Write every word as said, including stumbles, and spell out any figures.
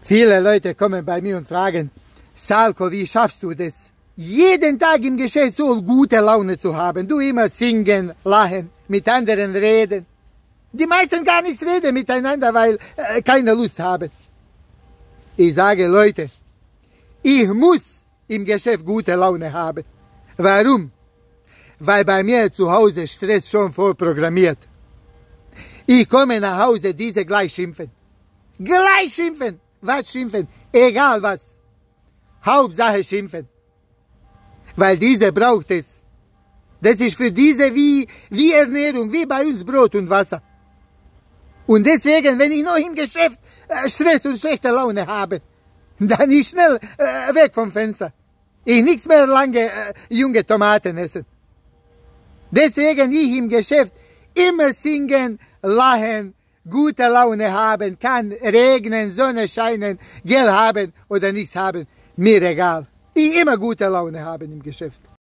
Viele Leute kommen bei mir und fragen, Salko, wie schaffst du das? Jeden Tag im Geschäft so gute Laune zu haben. Du immer singen, lachen, mit anderen reden. Die meisten gar nichts reden miteinander, weil äh, keine Lust haben. Ich sage, Leute, ich muss im Geschäft gute Laune haben. Warum? Weil bei mir zu Hause Stress schon vorprogrammiert. Ich komme nach Hause, diese gleich schimpfen. Gleich schimpfen. Was schimpfen? Egal was. Hauptsache schimpfen. Weil diese braucht es. Das ist für diese wie, wie Ernährung, wie bei uns Brot und Wasser. Und deswegen, wenn ich noch im Geschäft äh, Stress und schlechte Laune habe, dann ich schnell äh, weg vom Fenster. Ich nichts mehr lange äh, junge Tomaten essen. Deswegen ich im Geschäft immer singen, lachen, gute Laune haben, kann regnen, Sonne scheinen, Geld haben oder nichts haben, mir egal. Ich immer gute Laune haben im Geschäft.